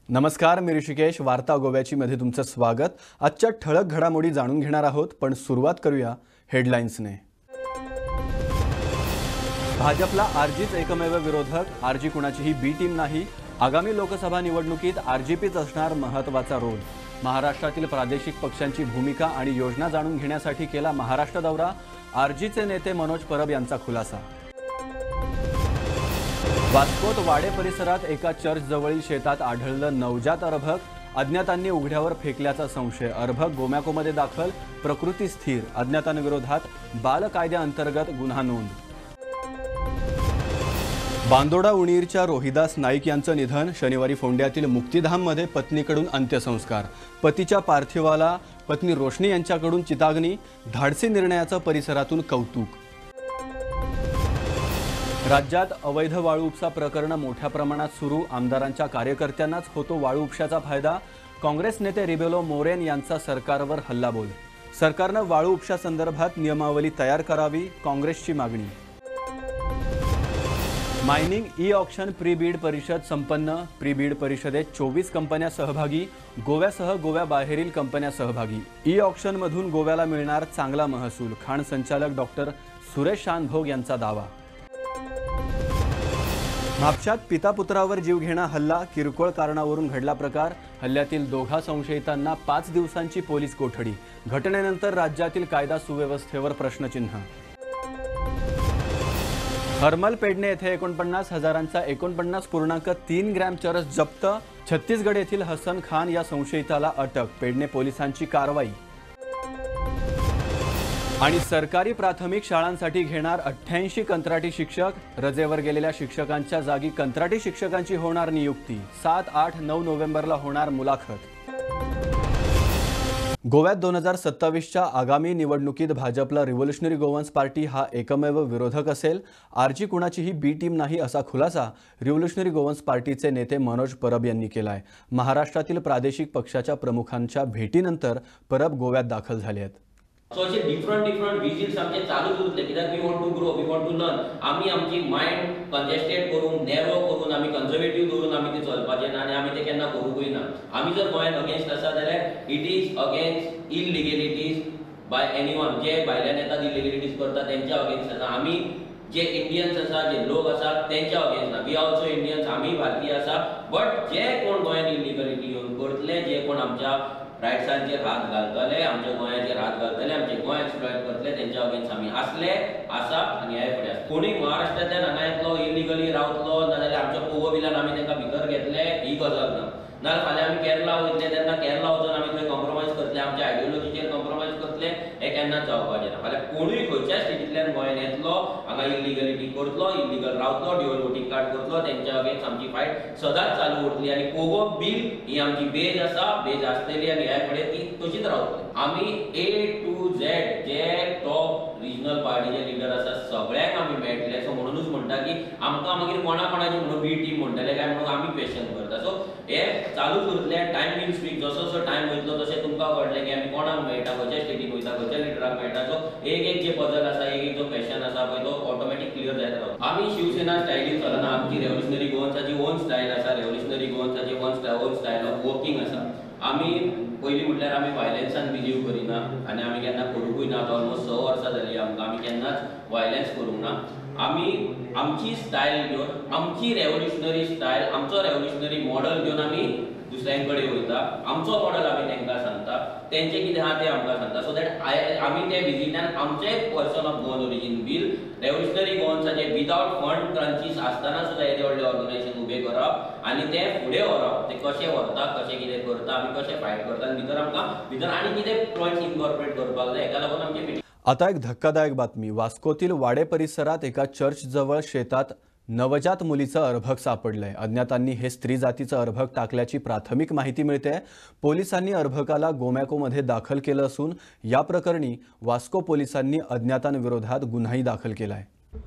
नमस्कार, मी ऋषिकेश. वार्ता गोव्याची मध्ये तुमचं स्वागत. आजच्या ठळक घडामोडी जाणून घेणार आहोत, पण सुरुवात करूया हेडलाईन्सने. भाजपला आरजीच एकमेव विरोधक. आरजी कुणाचीही बी टीम नाही. आगामी लोकसभा निवडणुकीत आरजीपीच असणार महत्त्वाचा रोल. महाराष्ट्रातील प्रादेशिक पक्षांची भूमिका आणि योजना जाणून घेण्यासाठी केला महाराष्ट्र दौरा. आरजीचे नेते मनोज परब यांचा खुलासा. वास्कोत वाडे परिसरात एका चर्चजवळील शेतात आढळलं नवजात अर्भक. अज्ञातांनी उघड्यावर फेकल्याचा संशय. अर्भक गोमॅकोमध्ये दाखल. प्रकृती स्थिर. अज्ञातांविरोधात बाल कायद्याअंतर्गत गुन्हा नोंद. बांदोडा उणीरच्या रोहिदास नाईक यांचं निधन. शनिवारी फोंड्यातील मुक्तिधाममध्ये पत्नीकडून अंत्यसंस्कार. पतीच्या पार्थिवाला पत्नी रोशनी यांच्याकडून चिताग्नी. धाडसी निर्णयाचं परिसरातून कौतुक. राज्यात अवैध वाळू उपसा प्रकरण मोठ्या प्रमाणात सुरू. आमदारांच्या कार्यकर्त्यांनाच होतो वाळू उपशाचा फायदा. काँग्रेस नेते रिबेलो मोरेन यांचा सरकारवर हल्लाबोल. सरकारनं वाळू उपशासंदर्भात नियमावली तयार करावी, काँग्रेसची मागणी. Mining e auction pre bid परिषद संपन्न. प्री बीड परिषदेत 24 कंपन्या सहभागी. गोव्यासह गोव्याबाहेरील कंपन्या सहभागी. ई ऑक्शनमधून गोव्याला मिळणार चांगला महसूल. खाण संचालक डॉक्टर सुरेश शानभोग यांचा दावा. म्हापशात पिता पुत्रावर जीवघेणा हल्ला. किरकोळ कारणावरून घडला प्रकार. हल्ल्यातील दोघा संशयितांना 5 दिवसांची पोलीस कोठडी. घटनेनंतर राज्यातील कायदा सुव्यवस्थेवर प्रश्नचिन्ह. हरमल पेडणे येथे 49,000चा 49.3 ग्रॅम चरस जप्त. छत्तीसगड येथील हसन खान या संशयिताला अटक. पेडणे पोलिसांची कारवाई. आणि सरकारी प्राथमिक शाळांसाठी घेणार 88 कंत्राटी शिक्षक. रजेवर गेलेल्या शिक्षकांच्या जागी कंत्राटी शिक्षकांची होणार नियुक्ती. 7, 8, 9 नोव्हेंबरला होणार मुलाखत. गोव्यात 2027च्या आगामी निवडणुकीत भाजपला रिव्होल्युशनरी गोवन्स पार्टी हा एकमेव विरोधक असेल. आरजी कुणाचीही बी टीम नाही, असा खुलासा रिव्होल्युशनरी गोवन्स पार्टीचे नेते मनोज परब यांनी केलाय. महाराष्ट्रातील प्रादेशिक पक्षाच्या प्रमुखांच्या भेटीनंतर परब गोव्यात दाखल झाले आहेत. सो असे डिफरंट विजिट्स आमचे चालूच उरले, कित्याक we want to grow, we want to learn. आमी आमची मायंड कंजेस्टेड करून, नॅरो करून, आमी कन्झर्वेटिव्ह दवरून आमी ते चलपाचें आनी आमी ते केन्ना करूंकय ना. आमी जर गोंयान अगेन्स्ट आसा जाल्यार it is against illegalities by anyone. जे भायल्यान येतात इलिगलिटीज करता तेंच्या अगेन्स्ट आसा. आमी जे इंडियन्स आसा, जे लोक आसा तेंच्या अगेन्स्ट ना. वी ऑल्सो इंडियन्स, आमी भारतीय आसा. बट जे कोण गोंयान इलिगलिटी येवन करतले, जे कोण आमच्या रायट्सांचेर हात घालतले, आमच्या गोंयाचेर हात घालतले, आमचे गोंय एक्सप्लॉयट करतले, तेंच्या अगेन्स्ट आमी आसले आसा आनी ह्या फुडें आसा. कोणी महाराष्ट्रांतल्यान हांगा येतलो, इलिगली रावतलो, नाजाल्यार आमच्या पोगो बिलान आमी तांकां भितर घेतले, ही गजाल ना. नाजाल्यार फाल्यां आमी केरला वयतले तेन्ना केरला वचून आमी थंय कॉम्प्रोमायज करतले, आमच्या आयडियोलॉजीचेर कॉम्प्रोमायज करतले, हे केन्नाच जावपाचें ना. फाल्यां कोणूय खंयच्या स्टेटींतल्यान गोंयान येतलो, हांगा इलिगलिटी करतलो, इलिगल रावतलो, ड्युअल वोटींग कार्ड करतलो, तेंच्या अगेन्स्ट आमची फायट सदांच चालू उरतली. आनी पोगो बील ही आमची बेज आसा, बेज आसतली आनी ह्या फुडें ती तशीच रावतली. आमी A to Z जे टॉप रिजनल पार्टीचे लिडर आसा सगळ्यांक आमी मेळटले. सो म्हणूनच म्हणटा की आमकां मागीर कोणाची म्हणून बी टीम म्हणटले काय म्हणून आमी क्वेश्चन करता. सो हे चालूच उरतले. Time will speak. जसो जसो टायम वयतलो तशें तुमकां कळटलें की आमी कोणाक मेळटा, खंयच्या स्टेटीक वयता, खंयच्या लिडराक मेळटा. सो एक जे पजल आसा, एक जो क्वेश्चन आसा पळय तो ऑटोमॅटीक क्लियर जायत रावता. आमी शिवसेना स्टायलीन चलना. आमची रेव्होल्युशनरी गोवन्साची ओन स्टायल आसा. रेव्होल्युशनरी गोवन्साची ओन स्टायल ऑफ वर्किंग आसा. आमी पयलीं म्हटल्यार आमी वायलन्सान बिलीव करिना आनी आमी केन्ना करूंकूय ना. ऑलमोस्ट 6 वर्सां जालीं आमकां. आमी केन्नाच वायलन्स करूंक ना. आमी आमची स्टायल घेवन, आमची रेव्होल्युशनरी स्टायल, आमचो रेव्होल्युशनरी मॉडल घेवन आमी दुसऱ्यांकडे वयता. आमचो मॉडल आमी तांकां सांगता, तेंचे कितें आहा तें आमकां सांगता. सो दॅट आमी ते विजिटान आमचे पर्सन ऑफ गोवन ओरिजीन बील रेव्होल्युशनरी गोवन्साचे विदाउट फंड क्रंचीस आसतना सुद्दां येदे व्हडले ऑर्गनायझेशन उबे करप आनी ते फुडें व्हरप. ते कशें व्हरता, कशें कितें करता, आमी कशें फायट करता आनी भितर आनी कितें पॉयंट्स इनकॉर्पोरेट करपाक जाय, हेका लागून आमचे मिटींग. आता एक धक्कादायक बातमी. वास्कोतील वाडे परिसरात एका चर्चजवळ शेतात नवजात मुलीचं अर्भक सापडलंय. अज्ञातांनी हे स्त्री जातीचं अर्भक टाकल्याची प्राथमिक माहिती मिळते. पोलिसांनी अर्भकाला गोमॅकोमध्ये दाखल केलं असून या प्रकरणी वास्को पोलिसांनी अज्ञातांविरोधात गुन्हाही दाखल केलाय.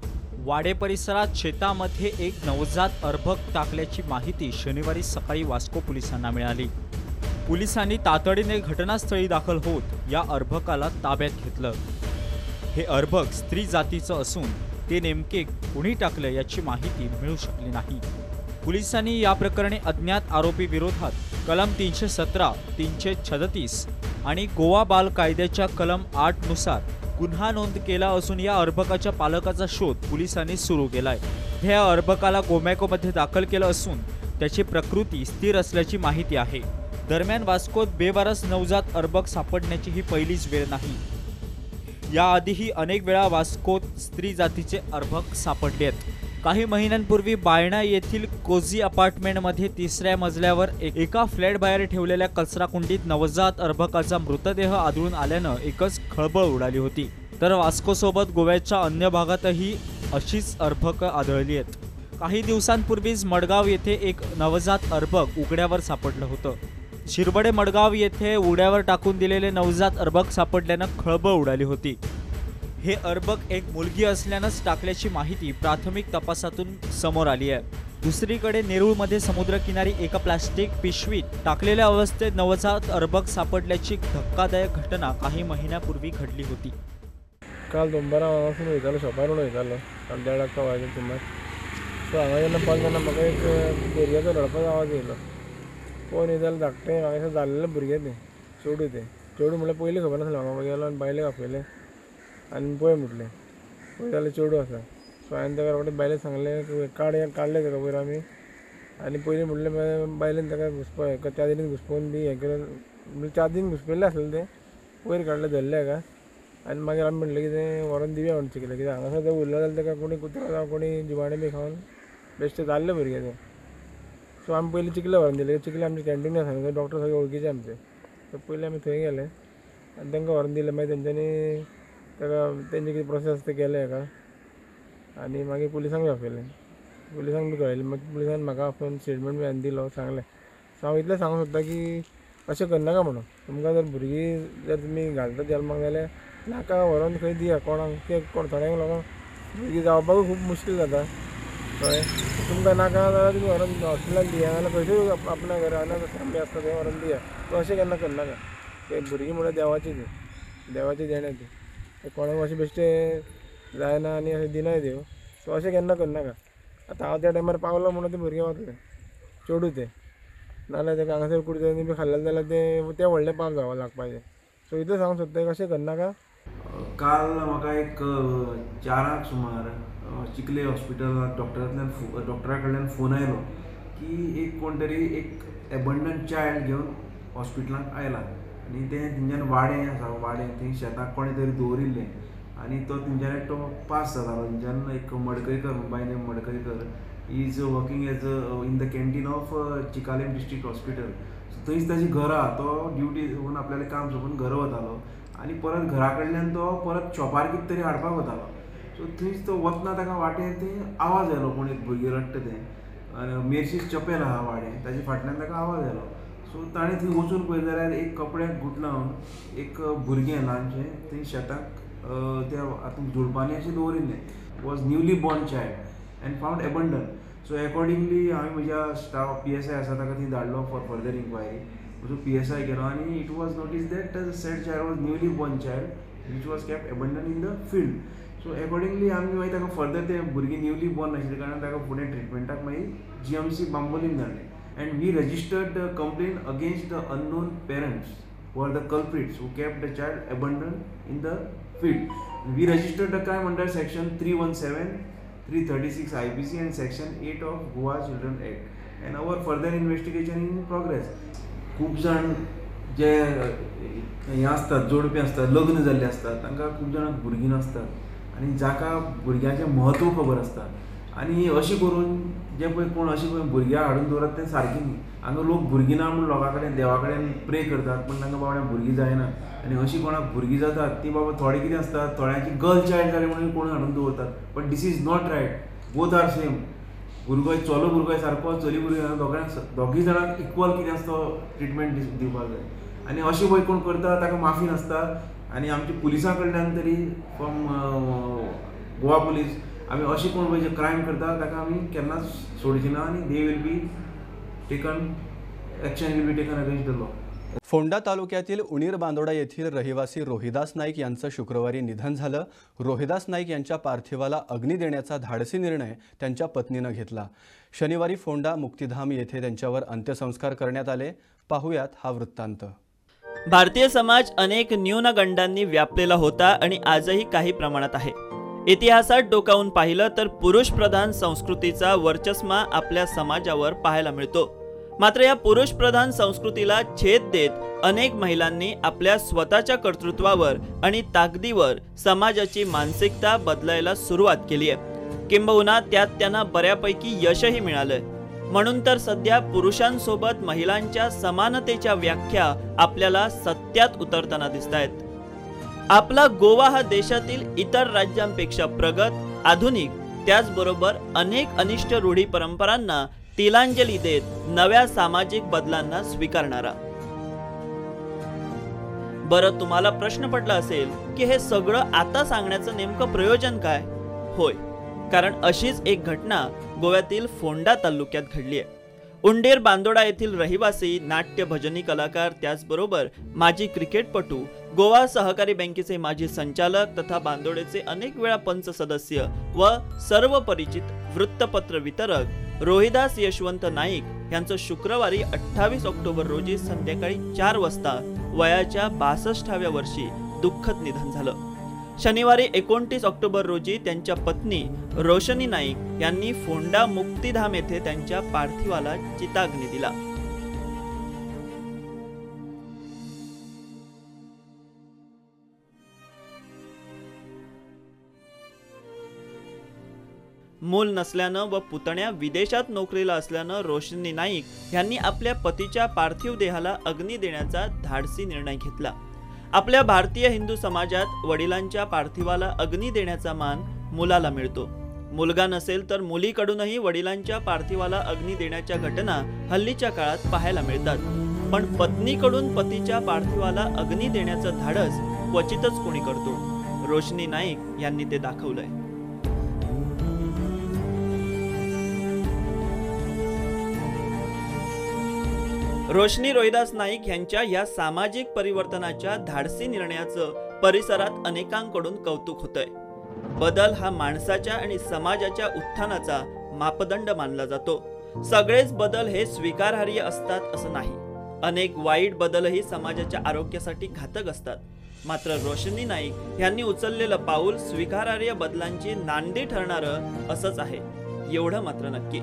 वाडे परिसरात शेतामध्ये एक नवजात अर्भक टाकल्याची माहिती शनिवारी सकाळी वास्को पोलिसांना मिळाली. पोलिसांनी तातडीने घटनास्थळी दाखल होत या अर्भकाला ताब्यात घेतलं. हे अर्भक स्त्री जातीचं असून ते नेमके कोणी टाकलं याची माहिती मिळू शकली नाही. पोलिसांनी या प्रकरणी अज्ञात आरोपी विरोधात कलम 317, 336 आणि गोवा बाल कायद्याच्या कलम 8 नुसार गुन्हा नोंद केला असून या अर्भकाच्या पालकाचा शोध पोलिसांनी सुरू केलाय. या अर्भकाला गोमॅकोमध्ये दाखल केलं असून त्याची प्रकृती स्थिर असल्याची माहिती आहे. दरम्यान वास्कोत बेवारस नवजात अर्भक सापडण्याची ही पहिलीच वेळ नाही. याआधीही अनेक वेळा वास्कोत स्त्री जातीचे अर्भक सापडले आहेत. काही महिन्यांपूर्वी बायणा येथील कोझी अपार्टमेंटमध्ये 3ऱ्या मजल्यावर एका फ्लॅटबाहेर ठेवलेल्या कचराकुंडीत नवजात अर्भकाचा मृतदेह आढळून आल्यानं एकच खळबळ उडाली होती. तर वास्कोसोबत गोव्याच्या अन्य भागातही अशीच अर्भक आढळली आहेत. काही दिवसांपूर्वीच मडगाव येथे एक नवजात अर्भक उघड्यावर सापडलं होतं. शिरबडे मडगाव येथे उघड्यावर टाकून दिलेले नवजात अर्भक सापडल्यानं खळबळ उडाली होती. हे अर्भक एक मुलगी असल्यानंच टाकल्याची माहिती प्राथमिक तपासातून समोर आली आहे. दुसरीकडे नेरूळमध्ये समुद्रकिनारी एका प्लास्टिक पिशवीत टाकलेल्या अवस्थेत नवजात अर्भक सापडल्याची धक्कादायक घटना काही महिन्यापूर्वी घडली होती. काल 2-12 हांगासून वयतालो, शॉपार वयतालो, काल 1:30 वाजे सुमार. सो हांगा जेन्ना पावलो तेन्ना म्हाका एक भुरग्याचो रडपाचो आवाज येयलो. पळोवन येतालो धाकटें म्हाका दिसता जाल्लेलें भुरगें तें, चेडूं म्हणल्यार पयलीं खबर नासलें म्हाका. गेलो आनी बायलेक आपयलें आनी पळय म्हटलें, पळय जाल्यार चेडूं आसा. सो हांवें ताका रोखडेंच बायलेक सांगलें, काडलें ताका वयर आमी. आनी पयलीं म्हटलें बायलेन ताका घुसपा 4 दीन घुसपोवन बी हें केलें, म्हणजे 4 दीन घुसपयल्लें आसलें तें. वयर काडलें धरलें हाका. आनी मागीर आमी म्हणलें की तें व्हरोन दिवया म्हणून चिंतलें, कित्याक हांगासर जर उरलें जाल्यार ताका कोणी कुत्रो जावं कोणी जिवाणें बी खावन बेश्टें जाल्लें भुरगें तें. सो आमी पयलीं चिकले व्हरोन दिलें. चिकले आमचे कॅन्टीन आसा न्हू, डॉक्टर सगळे वळखीचे आमचे. सो पयलीं आमी थंय गेले आनी तांकां व्हरोन दिलें. मागीर तेंच्यांनी ताका तेंचे कितें प्रोसेस ते केलें हाका. आनी मागीर पुलिसांक बी आपयलें. पुलिसांक बी कळयलें. मागीर पुलिसान म्हाका आपोवन स्टेटमेंट बी आनी दिलो, सांगलें. सो हांव इतलें सांगूंक सोदतां की अशें करनाका म्हणून. तुमकां जर भुरगीं जर तुमी घालता जल्माक जाल्यार नाका व्हरोन खंय दिया कोणाक. कोण थोड्यांक लोकांक भुरगीं जावपाकूय खूब मुश्कील जाता कळ्ळें. तुमकां नाका जाल्यार तुमी व्हरोन हॉस्पिटलाक दिया, नाजाल्यार खंयच्याय आपल्या घरा अनाथ बी आसता थंय व्हरोन दिया. सो अशें केन्ना करनाका. ते भुरगीं म्हळ्यार देवाची ती, देवाची देणें ती. ते कोणाक अशें बेश्टें जायना आनी अशें दिनाय देव. सो अशें केन्ना करनाका. आतां हांव त्या टायमार पावलो म्हणून तें भुरगें वतलें, चेडूं तें. नाजाल्यार तेका हांगासर कुडीनी बी खाल्लें जाल्यार तें व्हडलें पाप जावं लागपाचें. सो इतलें सांगूंक सोदता अशें करनाका. काल म्हाका एक 4 सुमार चिखले हॉस्पिटलांत डॉक्टरा कडल्यान फोन आयलो की एक कोण तरी एक एबंडंट चायल्ड घेवन हॉस्पिटलांत आयला आनी तें तेंच्यान वाडें आसा, वाडें थंय शेताक कोणें तरी दवरिल्लें आनी तो तेंच्यानी एकटो पास जातालो. तेंच्यान एक Madkaikar, by name Madkaikar, he is working as in the canteen of Chicalim district hospital. So थंयच ताची घर आहा. तो ड्युटी सोडून आपल्यालें काम सोडून घरा वतालो आनी परत घरा कडल्यान तो परत शॉपार कितें तरी हाडपाक वतालो. सो थंयच तो वतना ताका वाटेर थंय आवाज येयलो, कोण एक भुरगें रडटा तें. आनी मेर्शीस चपेल आहा वाडें, ताचे फाटल्यान ताका आवाज येयलो. सो ताणें थंय वचून पळयलें जाल्यार एक कपड्याक घुट लावन एक भुरगें ल्हानशें थंय शेताक त्या हातूंत जुळपांनी अशें दवरिल्लें. Was newly born child and found abandon. So accordingly हांवें म्हज्या स्टाफ PSI आसा ताका थंय धाडलो for further inquiry. So PSI केलो आनी it was notice that said child was newly born child which was kept abandon in the field. So accordingly आमी मागीर ताका फर्दर तें भुरगें न्यूली बॉर्न आशिल्ल्या कारणान ताका फुडें ट्रिटमेंटाक मागीर GMC बांबोलीम धाडलें. And we registered complain against the unknown parents who are the culprits who kept the child abandoned in the field. We registered the crime under section 317, 336 IPC and section 8 of Goa Children Act. And our further investigation is in progress. खूब जाण जे हें आसतात, जोडपी आसतात, लग्न जाल्ले आसतात, तांकां खूब जाणांक भुरगीं नासतात आनी जाका भुरग्याचें म्हत्व खबर आसता. आनी अशें करून जे पळय कोण अशें पळय भुरग्यां हाडून दवरतात तें सारकें न्ही. हांगा लोक भुरगीं ना म्हूण लोकां कडेन देवा कडेन प्रे करतात, पूण तांकां बाबड्या भुरगीं जायना. आनी अशीं कोणाक भुरगीं जातात ती बाबा थोडे कितें आसतात, थोड्यांची गर्ल चायल्ड जालें म्हणून कोण हाडून दवरतात. But this is not right. Both are same. चलो भुरगोय सारको, चली भुरगीं दोगूय जाणांक इक्वल कितें आसा तो ट्रिटमेंट दिवपाक जाय. आनी अशें पळय कोण करता ताका माफी नासता. आनी आमच्या पुलिसां कडल्यान तरी फ्रॉम गोवा पुलीस आमी अशें कोण पळय जे क्रायम करता ताका आमी केन्नाच सोडची ना आनी they will be taken action will be taken against the law. Ponda तालुक्यातील उणीर बांदोडा येथील रहिवासी रोहिदास नाईक यांचं शुक्रवारी निधन झालं. रोहिदास नाईक यांच्या पार्थिवाला अग्नी देण्याचा धाडसी निर्णय त्यांच्या पत्नीनं घेतला. शनिवारी फोंडा मुक्तिधाम येथे त्यांच्यावर अंत्यसंस्कार करण्यात आले. पाहुयात हा वृत्तांत. भारतीय समाज अनेक न्यूनगंडांनी व्यापलेला होता आणि आजही काही प्रमाणात आहे. इतिहासात डोकावून पाहिलं तर पुरुष प्रधान संस्कृतीचा वर्चस्मा आपल्या समाजावर पाहायला मिळतो. मात्र या पुरुष प्रधान संस्कृतीला छेद देत अनेक महिलांनी आपल्या स्वतःच्या कर्तृत्वावर आणि ताकदीवर समाजाची मानसिकता बदलायला सुरुवात केली आहे. किंबहुना त्यात त्यांना बऱ्यापैकी यशही मिळालंय. म्हणून तर सध्या पुरुषांसोबत महिलांच्या समानतेच्या व्याख्या आपल्याला सत्यात उतरताना दिसतायत. आपला गोवा हा देशातील इतर राज्यांपेक्षा प्रगत, आधुनिक, त्याचबरोबर अनेक अनिष्ट रूढी परंपरांना तिलांजली देत नव्या सामाजिक बदलांना स्वीकारणारा. बरं, तुम्हाला प्रश्न पडला असेल की हे सगळं आता सांगण्याचं नेमकं प्रयोजन काय? होय, कारण अशीच एक घटना गोव्यातील फोंडा तालुक्यात घडली आहे. उंडेर बांदोडा येथील रहिवासी, नाट्य भजनी कलाकार, त्याचबरोबर माजी क्रिकेटपटू, गोवा सहकारी बँकेचे माजी संचालक तथा बांदोडेचे अनेक वेळा पंच सदस्य व सर्व परिचित वृत्तपत्र वितरक रोहिदास यशवंत नाईक यांचं शुक्रवारी 28 ऑक्टोबर रोजी संध्याकाळी 4 वाजता वयाच्या 62व्या वर्षी दुःखद निधन झालं. शनिवारी 29 ऑक्टोबर रोजी त्यांच्या पत्नी रोशनी नाईक यांनी फोंडा मुक्तिधाम येथे त्यांच्या पार्थिवाला चिताग्नी दिला. मूल नसल्यानं व पुतण्या विदेशात नोकरीला असल्यानं रोशनी नाईक यांनी आपल्या पतीच्या पार्थिव देहाला अग्नी देण्याचा धाडसी निर्णय घेतला. आपल्या भारतीय हिंदू समाजात वडिलांच्या पार्थिवाला अग्नी देण्याचा मान मुलाला मिळतो. मुलगा नसेल तर मुलीकडूनही वडिलांच्या पार्थिवाला अग्नी देण्याच्या घटना हल्लीच्या काळात पाहायला मिळतात. पण पत्नीकडून पतीच्या पार्थिवाला अग्नी देण्याचं धाडस क्वचितच कोणी करतो. रोशनी नाईक यांनी ते दाखवलंय. रोशनी रोहिदास नाईक यांच्या या सामाजिक परिवर्तनाच्या धाडसी निर्णयाचं परिसरात अनेकांकडून कौतुक होतंय. बदल हा माणसाच्या आणि समाजाच्या उत्थानाचा मापदंड मानला जातो. सगळेच बदल हे स्वीकारार्ह असतात असं नाही. अनेक वाईट बदलही समाजाच्या आरोग्यासाठी घातक असतात. मात्र रोशनी नाईक यांनी उचललेलं पाऊल स्वीकारार्ह बदलांची नांदी ठरणारं असंच आहे, एवढं मात्र नक्की.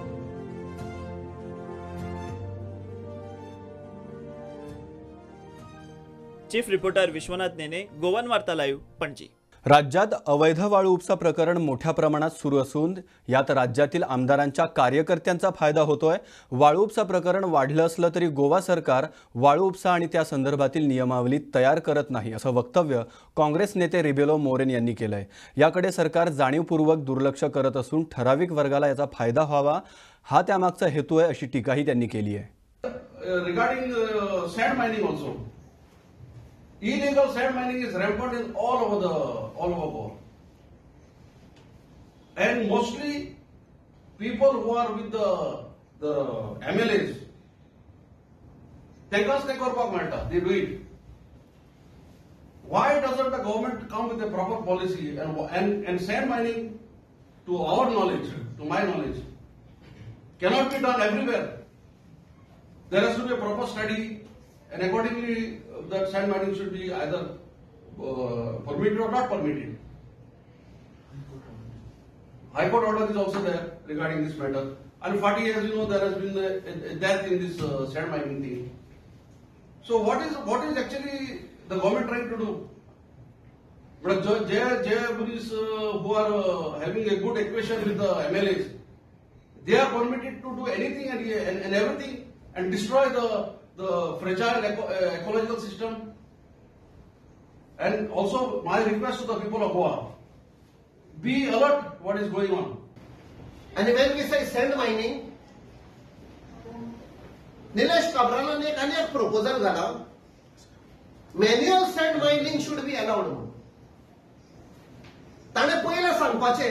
Chief reporter Vishwanath Nene, Goan Varta live, Panaji. राज्यात अवैध वाळू उपसा प्रकरण मोठ्या प्रमाणात सुरू असून यात राज्यातील आमदारांच्या कार्यकर्त्यांचा फायदा होतोय. वाळू उपसा प्रकरण वाढलं असलं तरी गोवा सरकार वाळू उपसा आणि त्या संदर्भातील नियमावली तयार करत नाही असं वक्तव्य काँग्रेस नेते रिबेलो मोरेन यांनी केलंय. याकडे सरकार जाणीवपूर्वक दुर्लक्ष करत असून ठराविक वर्गाला याचा फायदा व्हावा हा त्यामागचा हेतू आहे अशी टीकाही त्यांनी केली आहे. Regarding sand mining also, illegal sand mining is rampant in all over Goa, and mostly people who are with the MLAs, they करपाक मेळटा, they do it. Why doesn't the government come with a proper policy and sand mining, to our knowledge, to my knowledge, cannot be done everywhere. There has to be a proper study, and accordingly, that sand mining should be either permitted or not permitted. High Court order is also there regarding this matter. And 40 years, there has been a death in this sand mining thing. So what is actually the government trying to do? But police who are having a good equation with the MLAs, they are permitted to do anything and everything and destroy the fragile ecological system. And also my request to the people of Goa, be alert what is going on. And when we say sand mining, Nilesh Kabralan एक आणि एक proposal झाला, manual sand mining should be allowed. ताणे पयला सांगपाचे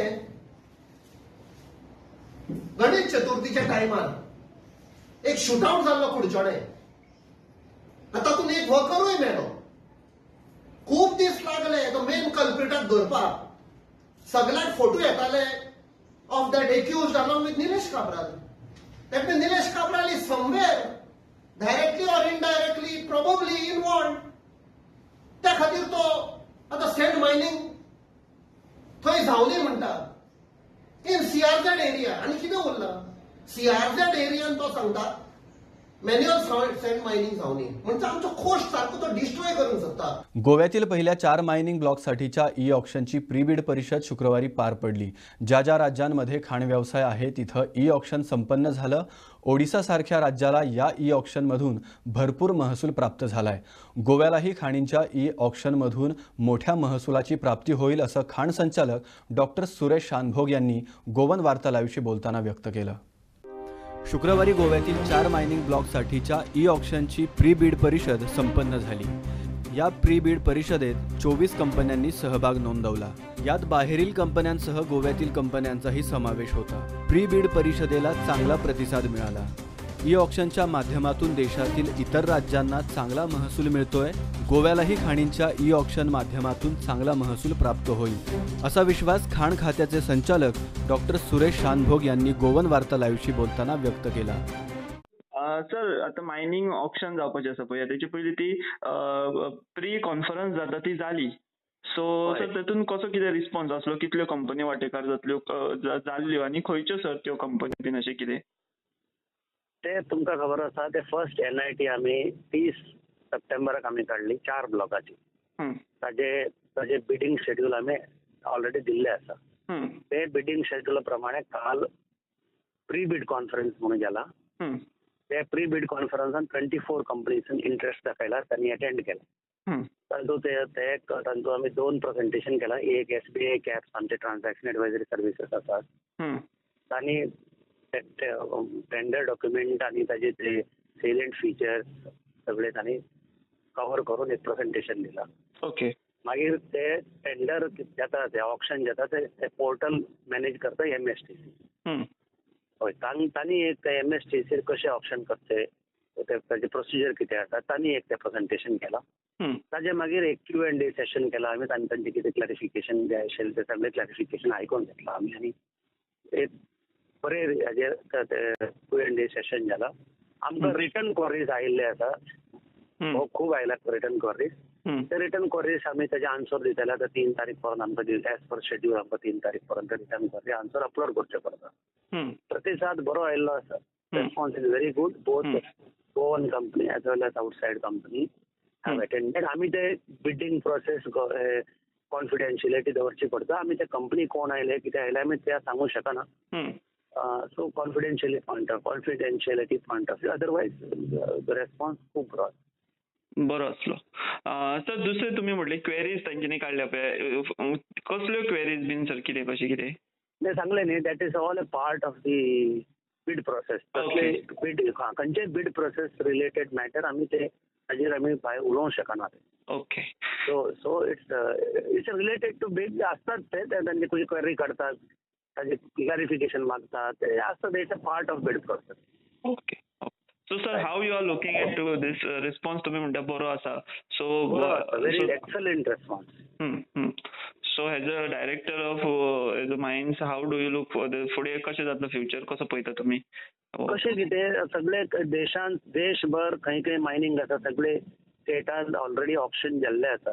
गणेश चतुर्थीच्या टायमार एक शूटआउट जाल्लो कुडचोडे, तातूंत एक वर्करूय मेलो. खूब दीस लागले तो मेन कल्प्रिटाक धरपाक. सगळ्याक फोटो येताले, of that accused along with Nilesh Kabral. That means Nilesh Kabral is somewhere directly or indirectly probably involved. त्या खातीर तो आता सँड मायनिंग थंय जावनी म्हणटा इन CRZ एरिया आनी कितें उरला CRZ एरियान तो सांगता मॅन्युअल सँड मायनिंग जावनी म्हणजे आमचो खोश सारको तो डिस्ट्रॉय करूंक सोदता. गोव्यातील पहिल्या 4 मायनिंग ब्लॉकसाठीच्या ई ऑक्शनची प्री बीड परिषद शुक्रवारी पार पडली. ज्या ज्या राज्यांमध्ये खाण व्यवसाय आहे तिथं ई ऑक्शन संपन्न झालं. ओडिसासारख्या राज्याला या ई ऑक्शनमधून भरपूर महसूल प्राप्त झालाय. गोव्यालाही खाणींच्या ई ऑक्शनमधून मोठ्या महसुलाची प्राप्ती होईल असं खाण संचालक डॉक्टर सुरेश शानभोग यांनी गोवन वार्ता लाईव्हशी बोलताना व्यक्त केलं. शुक्रवारी गोव्यातील 4 मायनिंग ब्लॉकसाठीच्या ई ऑक्शनची प्री बीड परिषद संपन्न झाली. या प्री बीड परिषदेत 24 कंपन्यांनी सहभाग नोंदवला. यात बाहेरील कंपन्यांसह गोव्यातील कंपन्यांचाही समावेश होता. प्री बीड परिषदेला चांगला प्रतिसाद मिळाला. ई ऑक्शनच्या माध्यमातून देशातील इतर राज्यांना चांगला महसूल मिळतोय. गोव्यालाही खाणींच्या ई ऑक्शन माध्यमातून चांगला महसूल प्राप्त होईल असा विश्वास खाण खात्याचे संचालक डॉक्टर सुरेश शानभोग यांनी गोवन वार्ता लाईव्हशी बोलताना व्यक्त केला. सर आता मायनिंग ऑक्शन जावपाचें आसा पळय तेचे पयलीं ती प्री कॉन्फरन्स जाता ती जाली. सो सर तातूंत कसो कितें रिस्पॉन्स आसलो, कितल्यो कंपनी वांटेकार जाल्ल्यो आनी खंयच्यो सर त्यो कंपनी बीन अशें कितें? ते तुमकां खबर आसा ते फर्स्ट NIT आमी 30 सप्टेंबराक आमी काडली 4 ब्लॉकाची. ताजे बिडिंग शेड्यूल आमी ऑलरेडी दिल्ले आसा. ते बिडिंग शेड्यूल प्रमाणे काल प्री बीड कॉन्फरन्स म्हणून गेला. ते प्री बीड कॉन्फरन्सान 24 कंपनीज इंटरेस्ट दाखयला, तांणी अटेंड केला. तातूंत आमी 2 प्रेझेंटेशन केला. एक SBI कॅप्स आमचे ट्रान्झॅक्शन एडवायझरी सर्विसेस आसात. तांणी टेंडर डॉक्युमेंट आणि ताजे ते सेलियंट फीचर्स सगळे तांणी कव्हर करून एक प्रेझेंटेशन दिला. ओके. मागीर ते टेंडर जाता ते ऑक्शन जाता ते पोर्टल मॅनेज करता MSTC. हय, तांणी एक ते MSTC कशें ऑक्शन करचे ताजे प्रोसिजर कितें आसा तांणी एक ते प्रेझेंटेशन केला. ताजे मागीर एक Q&A सेशन केला आमी. तांचे कितें क्लॅरिफिकेशन जाय आशिल्लें ते सगळें क्लॅरिफिकेशन आयकून घेतला आमी आनी एक बरे हाजेर Q&A सेशन जाला. आमकां रिटर्न क्वरीज आयिल्ले आसा. खूब आयल्यात रिटर्न क्वरीज. ते रिटर्न क्वरीज आमी ताजे आन्सर दितले. आतां 3 तारीख पर्यंत आमकां एज पर शेड्यूल आमकां 3 तारीख पर्यंत रिटर्न क्वरी आन्सर अपलोड करचे पडटा. प्रतिसाद बरो आयिल्लो आसा. Response is very good. Both Goan company as well as outside company have attended. आमी ते बिडिंग प्रोसेस कॉन्फिडेन्शियलिटी दवरची पडटा. आमी ते कंपनी कोण आयले कितें आयले आमी ते सांगूं शकना. So confidentiality point of view otherwise response खूप बरो आसलो. सर दुसरे तुमी म्हटले क्वेरीज तांच्यांनी काडल्या पळय, कसल्यो क्वेरीज बीन सर कितें कशें कितें? ते सांगले न्ही that is all a part of the bid process. खंयचेय बीड प्रोसेस रिलेटेड मॅटर आमी ते हाजेर आमी भायर उलोवंक शकना. Okay. So it's related to bid आसतात ते तांचे खंयची क्वेरी काडतात ताजे क्लॅरिफिकेशन मागतात ते आसतात. It's a part of bid process. Okay. So sir how you are looking at to this response? तुम्ही म्हणटा बरो आसा. So very excellent response. So as a director of as a mines how do you look for the फुडें कशें जातलो future कसो पळयता तुमी? कशें कितें सगळे देशांत देशभर खंय खंय मायनिंग आसा सगळे स्टेटांत ऑलरेडी ऑप्शन जाल्ले आसा.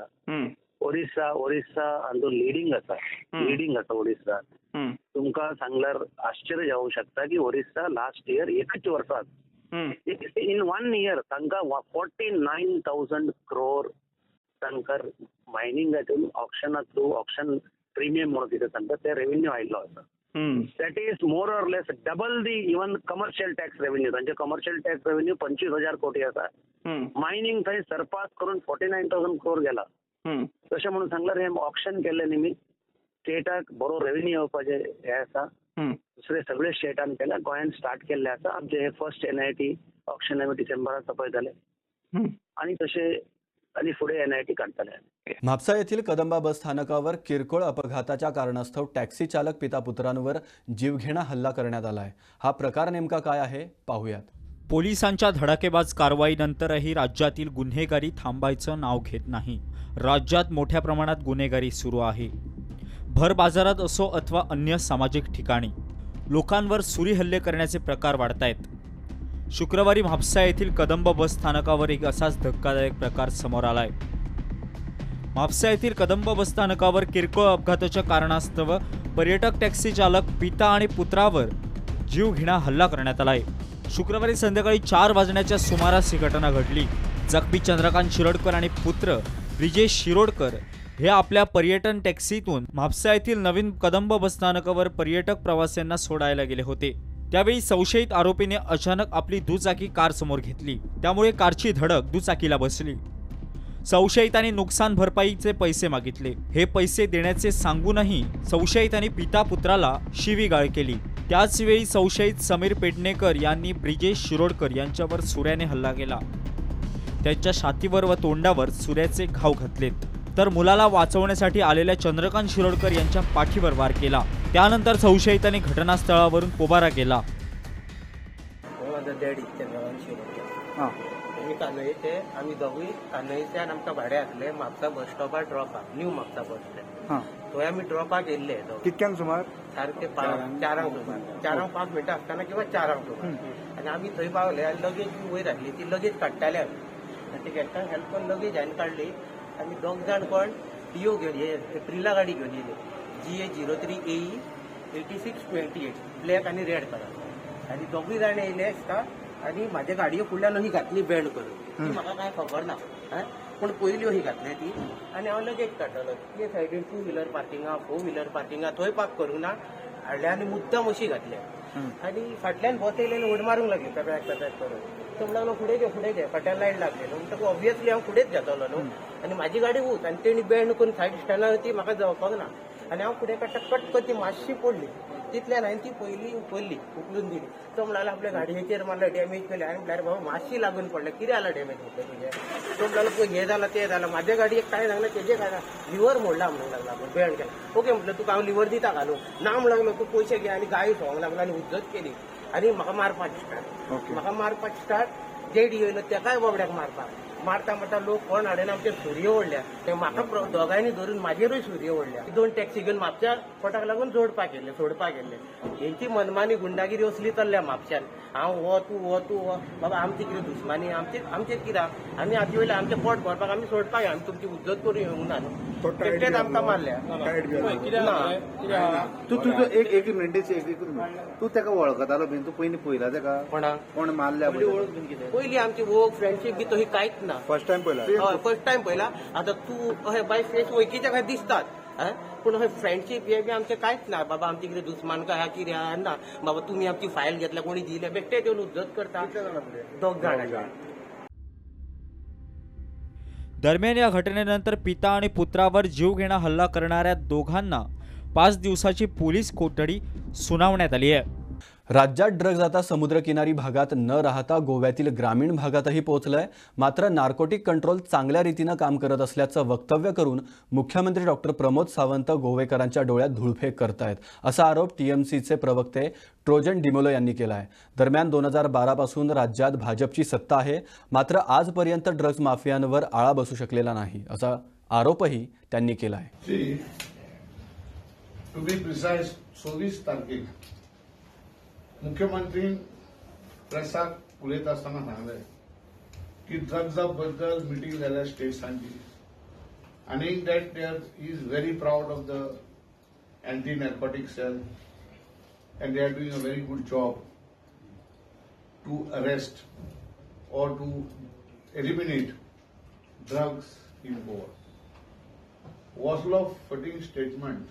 ओरिसा हातूंत लिडींग आसा ओरिसा. तुमकां सांगल्यार आश्चर्य जावंक शकता की ओरिसा लास्ट इयर एकच वर्सांत इन 1 year तांकां 49,000 crore तांकां मायनिंग हातूंत ऑप्शना थ्रू ऑप्शन प्रिमियम म्हणून कितें सांगता ते रेव्हेन्यू आयिल्लो आसा. That is more or less double the even commercial tax revenue. तांचे कमर्शियल टॅक्स रेव्हेन्यू 25,000 कोटी आसा. मायनिंग थंय सरपास करून 49,000 crore गेला. तशें म्हणून सांगल्यार हे ऑप्शन केल्ले निमित्त स्टेटाक बरो रेव्हेन्यू येवपाचे हे आसा. दुसरे सगळे स्टेटान केल्या. गोंयान स्टार्ट केल्ले आसा. आमचे हे फर्स्ट NIT ऑप्शन आमी डिसेंबराक सोंपयतले आनी तशें आनी फुडें NIT काडटले. म्हापसा येथील कदंबा बस स्थानकावर किरकोळ अपघाताच्या कारणास्तव टॅक्सी चालक पिता पुत्रांवर जीवघेणा हल्ला करण्यात आलाय. हा प्रकार नेमका काय आहे पाहूयात. पोलिसांच्या धडाकेबाज कारवाईनंतरही राज्यातील गुन्हेगारी थांबायचं नाव घेत नाही. राज्यात मोठ्या प्रमाणात गुन्हेगारी सुरू आहे. भर बाजारात असो अथवा अन्य सामाजिक ठिकाणी लोकांवर सुरी हल्ले करण्याचे प्रकार वाढत आहेत. शुक्रवारी म्हापसा येथील कदंब बस स्थानकावर एक असाच धक्कादायक प्रकार समोर आलाय. म्हापसा येथील कदंब बस स्थानकावर किरकोळ अपघाताच्या कारणास्तव पर्यटक टॅक्सी चालक पिता आणि पुत्रावर जीवघेणा हल्ला करण्यात आलाय. शुक्रवारी संध्याकाळी 4 वाजण्याच्या सुमारास ही घटना घडली. जखमी चंद्रकांत शिरोडकर आणि पुत्र ब्रिजेश शिरोडकर हे आपल्या पर्यटन टॅक्सीतून म्हापसा येथील नवीन कदंब बसस्थानकावर पर्यटक प्रवाशांना सोडायला गेले होते. त्यावेळी संशयित आरोपीने अचानक आपली दुचाकी कार समोर घेतली. त्यामुळे कारची धडक दुचाकीला बसली. संशयितांनी नुकसान भरपाईचे पैसे मागितले. हे पैसे देण्याचे सांगूनही संशयितांनी पिता पुत्राला शिवीगाळ केली. त्याच वेळी संशयित समीर पेडणेकर यांनी ब्रिजेश शिरोडकर यांच्यावर सुऱ्याने हल्ला केला. त्यांच्या छातीवर व तोंडावर सुऱ्याचे घाव घातलेत. तर मुलाला वाचवण्यासाठी आलेल्या चंद्रकांत शिरोडकर यांच्या पाठीवर वार केला. त्यानंतर संशयितांनी घटनास्थळावरून पोबारा केला. आम्ही दोघी कान्हईच्यान आमकां भाड्या हाडले म्हापसा बस स्टॉपार ड्रॉपाक न्यू म्हापसा बस स्टँड. थंय आमी ड्रॉपाक येयल्ले. कितक्यांक सुमार? सारखे 4 सुमार 4-5 मिनटां आसतना किंवा 4 सुमार. आनी आमी थंय पावले आनी लगेज बी वयर हाडली. ती लगेज काडटाले आमी आनी ती गेस्टांक हेल्प करून लगेज हांवें काडली. आनी 2 जाण कोण टिओ घेवन एप्रिला गाडी घेवन येयली. GA03AE 8628 ब्लॅक आनी रेड कलर. आनी 2 जाण येयले आसता आनी म्हाज्या गाडये फुडल्यान अशी घातली बँड करून. ती म्हाका कांय खबर ना पूण पयली अशी घातली ती. आनी हांव लगेज काडटलो. ते सायडीन 2 व्हिलर पार्किंगा 4 व्हिलर पार्किंगा थंय पार्क करूंक ना. हाडले आनी मुद्दम अशी घातले. आनी फाटल्यान बोत येयले उड मारूंक लागले पेपॅक करून. तो म्हणलो फुडें घे फाटल्यान लायट लागले म्हणटकूच ऑब्वियसली हांव फुडेंच घेतलो न्हू. आनी म्हाजी गाडी वूत आनी तेणी बँड करून सायड स्टँडार ती म्हाका जावपाक ना. आनी हांव फुडें काडटा कट करून ती मातशी पडली. तितल्यान हांवें ती पयली उखलून दिली. तो म्हणलो आपल्या गाडयेचेर मारला डॅमेज केले. हांवें म्हटल्यार बाबा मातशी लागून पडलें कितें जालां डॅमेज म्हटलें तुजें. तो म्हणलो पळय हें जालां तें जालां. म्हाज्या गाडयेक कांय सांगलें तेजें कांय ना. लिवर मोडला म्हणूंक लागला बँड केला. ओके म्हटलं तुका हांव लिवर दिता घालूं ना म्हणूंक लागलो. तूं पयशे घे आनी गाडी सोंग लागलो आनी उद्दत केली. आनी म्हाका मारपाक स्टार्ट जेडी येयलो तेकाय बाबड्याक मारता लोक कोण हाडून आमचे सुरयो ओडल्या. ते म्हाका दोगांयनी धरून म्हाजेरूय सुरयो ओडल्या. 2 टॅक्सी घेवन म्हापशा पोटाक लागून सोडपाक गेले. हेंची मनमानी गुंडागिरी असली चल्ल्या म्हापशान. हांव हो तूं बाबा आमची कितें दुश्मनी आमचेर कित्याक आमी हाजे वयले आमचें पोट भरपाक आमी सोडपाक आमी तुमची उद्दत करून येवंक ना न्हू. तेच आमकां मारल्या. तुजो एक मिनिटाची तूं तेका वळखतालो बीन? तूं पयलीं पयला तेका? कोण मारल्या? पयलीं आमची वळख फ्रेंडशीप बी तशी कांयच ना. फर्स्ट टायम पयला? हय फर्स्ट टायम पयला. आतां तूं अशें बाय फेस वळखीचे काय दिसतात पूण अशें फ्रेंडशीप हे बी आमचें कांयच ना. बाबा आमची कितें दुस्मान काय हा कितें हा ना. बाबा तुमी आमची फायल घेतल्या कोणी दिल्या बेश्टे येवन उद्दत करता. 2 जाण. दरम्यान या घटनेनंतर पिता आणि पुत्रावर जीवघेणा हल्ला करणाऱ्या दोघांना 5 दिवसाची पोलीस कोठडी सुनावण्यात आली आहे. राज्यात ड्रग्ज आता समुद्रकिनारी भागात न राहता गोव्यातील ग्रामीण भागातही पोहोचलंय. मात्र नार्कोटिक कंट्रोल चांगल्या रीतीनं काम करत असल्याचं वक्तव्य करून मुख्यमंत्री डॉक्टर प्रमोद सावंत गोवेकरांच्या डोळ्यात धूळफेक करतायत असा आरोप टीएमसीचे प्रवक्ते ट्रोजन डिमोलो यांनी केला आहे. दरम्यान 2012 पासून राज्यात भाजपची सत्ता आहे. मात्र आजपर्यंत ड्रग्ज माफियांवर आळा बसू शकलेला नाही असा आरोपही त्यांनी केला आहे. टू बी प्रिसाइज 24 तारखेक मुख्यमंत्री प्रेसाक उलयता आसतना सांगलें की ड्रग्जा बद्दल मिटींग जाल्या स्टेट्सांची आनी that there is very proud of the anti narcotic cell and they are doing a very good job to arrest or to eliminate drugs in Goa. Waslov footing statement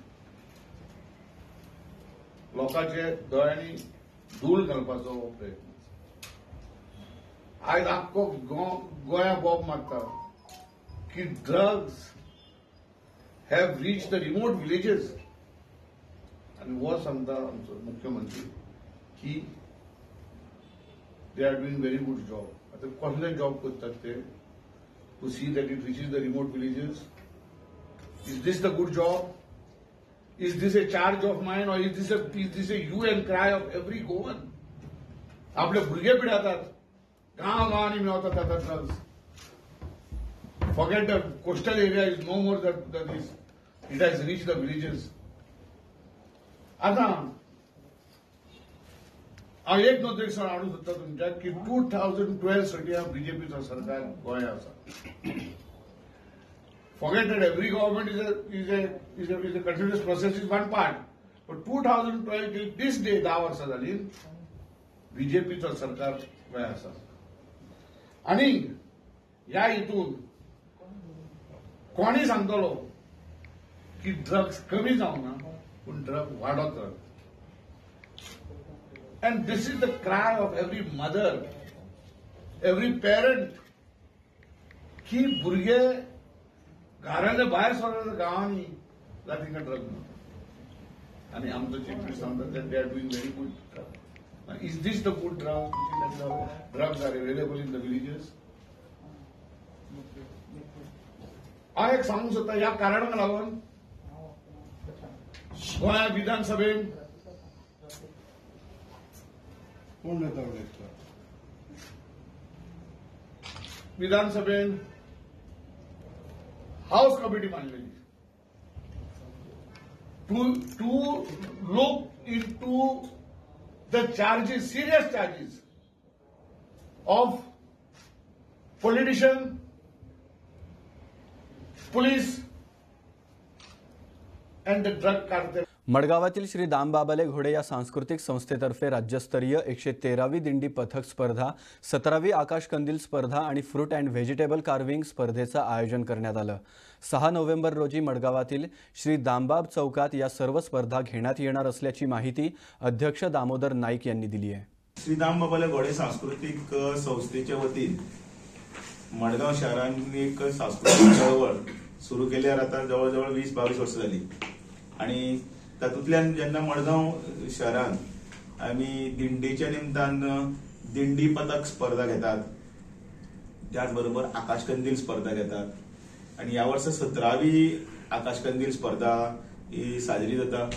लोकांचे दोळ्यांनी धूळ घालपाचो प्रयत्न. आज आख्खो गोंया बॉब मारता की drugs have reach the remote villages. आणि वो सांगता आमचो मुख्यमंत्री की they are doing very good job. आता कसले जॉब करतात ते? To see that it reaches the remote villages. Is this the good job? Is this a charge of mine or is this a hue and cry of every Goan? आपले भुरगे पिडातात गांवांनी मेवतात आता drugs. Forget the coastal area is no more that it has reached the villages. आता हांव एक नोटीसर हाडूंक सोदता तुमच्या की 2012 साठी बीजेपीचो सरकार गोंया आसा. Forget that every government is a continuous process is one part. But 2012 till this day 10 वर्सां जाली बीजेपीचो सरकार गोंया आसा. आनी ह्या हितून कोणी सांगतलो की ड्रग्स कमी जावना पूण ड्रग वाडत रावता. And this is the cry of every mother, every parent, की भुरगे घराने भायर सरले गांवांनी जाल्यार तिंका ड्रग ना. आनी आमचो चीफ मिनिस्टर सांगता that they are doing very good drug. Now, is this the good drug? Drugs are available in the villages? हांव एक सांगूंक सोदता ह्या कारणाक लागून गोंया विधानसभेन कोण नेता उलयता विधानसभेन हाऊस कमिटी मांडलेली to look into the charges, serious charges of politician, police and the drug cartel. मडगावातील श्री दामबाबाले घोडे या सांस्कृतिक संस्थेतर्फे राज्यस्तरीय 113वी दिंडी पथक स्पर्धा, 17वी आकाश कंदील स्पर्धा आणि फ्रूट अँड व्हेजिटेबल कार्विंग स्पर्धेचं आयोजन करण्यात आलं. 6 नोव्हेंबर रोजी मडगावातील श्री दामबाब चौकात या सर्व स्पर्धा घेण्यात येणार असल्याची माहिती अध्यक्ष दामोदर नाईक यांनी दिली आहे. श्री दामबाबाले घोडे सांस्कृतिक संस्थेच्या वतीन मडगाव शहरात एक सांस्कृतिक चळवळ सुरू केल्यावर आता जवळजवळ 20-22 वर्ष झाली. आणि तातूंतल्यान जेन्ना मडगाव शहरात आमी दिंडीच्या निमतान दिंडी पथक स्पर्धा घेतात, त्याचबरोबर आकाश कंदील स्पर्धा घेतात. आणि ह्या वर्सा 17वी आकाश कंदील स्पर्धा ही साजरी जाता.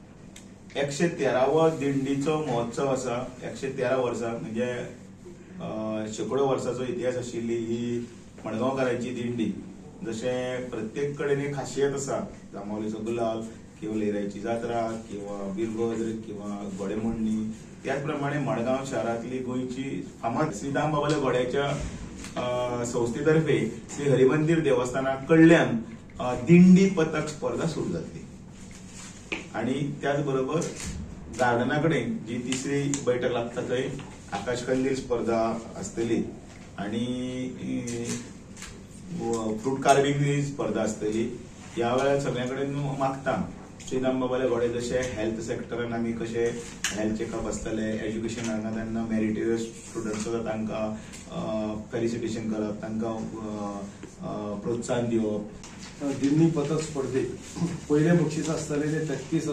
113वो दिंडीचो महोत्सव आसा. 113 वर्सां म्हणजे शेकडो वर्सांचो इतिहास आशिल्ली ही मडगांवकारांची दिंडी. जशें प्रत्येक कडेन एक खासियत आसा, जांबावलीचो गुलाल किंवा लेराईची जात्रा किंवा बिरगोद्र किंवा घोडेमोडणी, त्याच प्रमाणे मडगाव शहरातली गोंयची फामाद श्री दामबाबाले घोड्याच्या संस्थेतर्फे श्री हरिमंदिर देवस्थाना कडल्यान दिंडी पथक स्पर्धा सुरू जातली. आणि त्याचबरोबर गार्डना कडेन जी तिसरी बैठक लागता थंय आकाश कंदील स्पर्धा आसतली आणि फ्रूट कार्विंग स्पर्धा आसतली. ह्या वेळार सगळ्या कडेन मागता श्री दामबाबाले घोडे जशे हेल्थ सेक्टरान आमी कशे हेल्थ चेकअप आसतले, एज्युकेशन हांगा तेन्ना मेरिटोरियस स्टुडंट्स आसा तांकां फेलिसिटेशन करप, तांकां प्रोत्साहन दिवप. दिंडी पथक स्पर्धेक पयले बक्षीस आसतले ते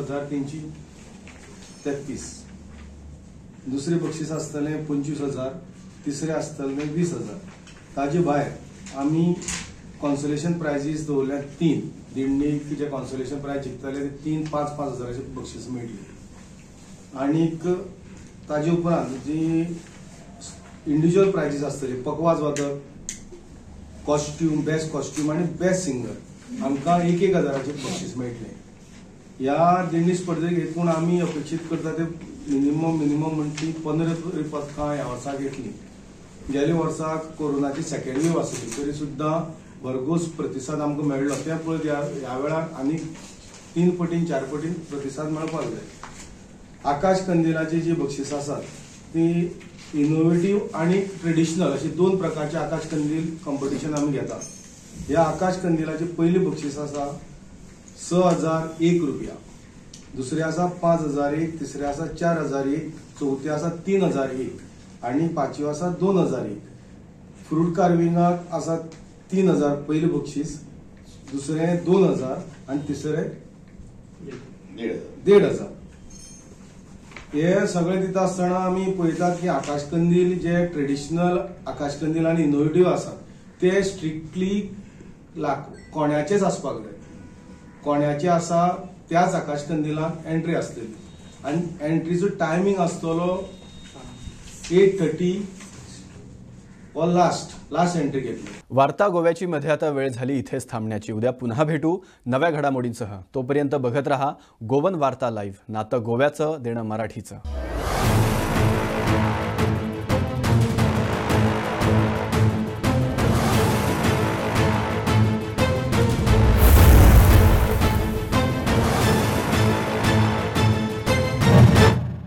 33,333. दुसरे बक्षीस आसतले 25,000. तिसरे आसतले 20,000. ताजे भायर आमी कॉन्सोलेशन प्रायजीस दवरल्या 3. दिंडीक जे कॉन्सोलेशन प्रायज जिखतले ते 3-5-5 हजाराचे बक्षीस मेळटली. आनीक ताजे उपरांत जी इंडिव्हिज्युअल प्रायजीस आसतली, पकवाज वादक, कॉस्ट्यूम, बेस्ट कॉस्ट्यूम आणि बेस्ट सिंगर, आमकां 1-1 हजाराचे बक्षीस मेळटले. ह्या दिंडी स्पर्धेक एकूण आमी अपेक्षीत करता ते मिनिमम म्हणटी 15 पथकां ह्या वर्साक येतली. गेल्या वर्साक कोरोनाची सेकंड वेव आसली तरी सुद्दां भरघोस प्रतिसाद आमकां मेळ्ळो. त्या पळयत ह्या वेळार आनीक 3 पटीन 4 पटीन प्रतिसाद मेळपाक जाय. आकाश कंदिलाची जी बक्षिसां आसात ती इनोव्हेटिव्ह आणि ट्रेडिशनल अशी 2 प्रकारचे आकाश कंदील कॉम्पिटिशन आमी घेतात. ह्या आकाश कंदिलाचे पयली बक्षीस आसा 6,001 रुपया, दुसरे आसा 5,001, तिसरे आसा 4,001, चौथे आसा 3,001 आणि 5वे आसा 2,001. फ्रूट कार्विंगाक आसा 3,000 पयले बक्षीस, दुसरे 2,000 आणि तिसरे 1,500. हे सगळे दिता आसतना आमी पळयतात की आकाश कंदील जे ट्रेडिशनल आकाश कंदील आणि इनोव्हेटिव्ह आसात ते स्ट्रिक्टली कोण्याचेच आसपाक जाय. कोण्याचे आसा त्याच आकाश कंदिलाक एंट्री आसतली आणि एंट्रीचो टायमींग आसतलो 8:30 व लास्ट एंट्री घेतली. वार्ता गोव्याची मध्ये आता वेळ झाली इथेच थांबण्याची. उद्या पुन्हा भेटू नव्या घडामोडींसह. तोपर्यंत बघत रहा गोवन वार्ता लाईव्ह. नातं गोव्याचं, देणं मराठीचं.